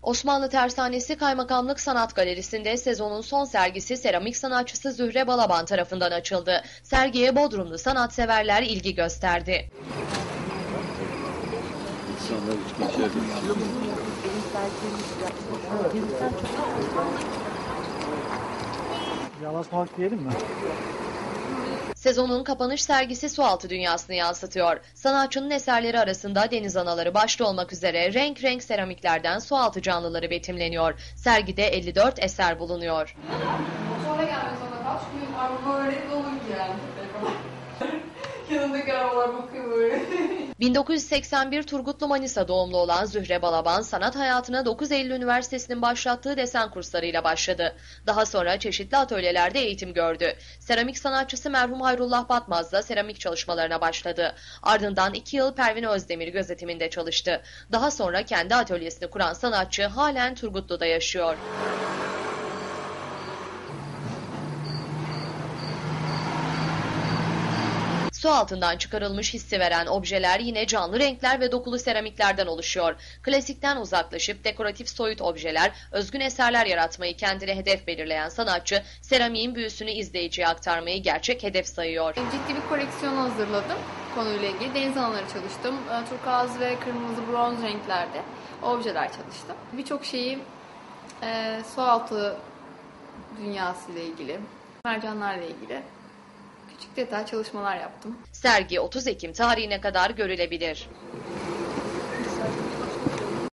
Osmanlı Tersanesi Kaymakamlık Sanat Galerisi'nde sezonun son sergisi seramik sanatçısı Zühre Balaban tarafından açıldı. Sergiye Bodrumlu sanatseverler ilgi gösterdi. Yalasmak diyelim mi? Sezonun kapanış sergisi sualtı dünyasını yansıtıyor. Sanatçının eserleri arasında deniz anaları başta olmak üzere renk renk seramiklerden sualtı canlıları betimleniyor. Sergide 54 eser bulunuyor. Motorla gelmez ona kaç gün araba böyle dolu yani. Yanındaki arabalar bakıyor böyle. 1981 Turgutlu Manisa doğumlu olan Zühre Balaban, sanat hayatına 9 Eylül Üniversitesi'nin başlattığı desen kurslarıyla başladı. Daha sonra çeşitli atölyelerde eğitim gördü. Seramik sanatçısı merhum Hayrullah Batmaz'la seramik çalışmalarına başladı. Ardından 2 yıl Pervin Özdemir gözetiminde çalıştı. Daha sonra kendi atölyesini kuran sanatçı halen Turgutlu'da yaşıyor. Su altından çıkarılmış hissi veren objeler yine canlı renkler ve dokulu seramiklerden oluşuyor. Klasikten uzaklaşıp dekoratif soyut objeler, özgün eserler yaratmayı kendine hedef belirleyen sanatçı, seramiğin büyüsünü izleyiciye aktarmayı gerçek hedef sayıyor. Ciddi bir koleksiyon hazırladım konuyla ilgili. Deniz anaları çalıştım. Turkuaz ve kırmızı bronz renklerde objeler çalıştım. Birçok şeyi sualtı dünyasıyla ilgili, mercanlarla ilgili küçük detay çalışmalar yaptım. Sergi 30 Ekim tarihine kadar görülebilir.